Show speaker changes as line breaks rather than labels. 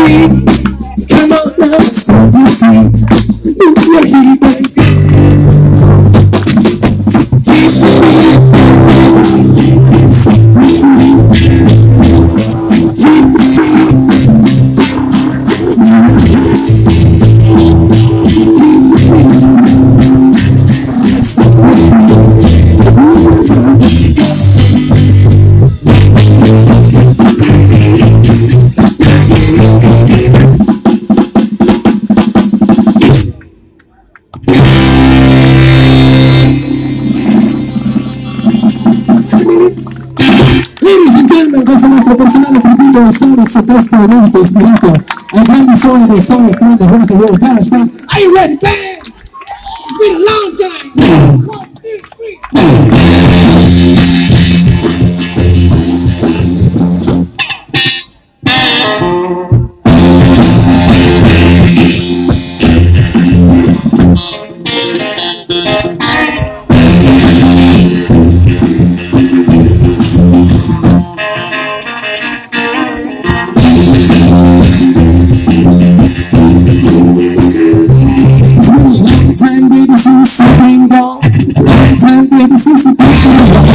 Come on now, stop your feet. Move your feet, baby. Questo nostro personale tributo al Sonic Sottosto evento ispirato ai grandi suoni del Sonic Rock and Roll Dance. Are you ready, band? It's been a long time. 1, 2, 3. Since you've been gone, long time baby, since you've been gone.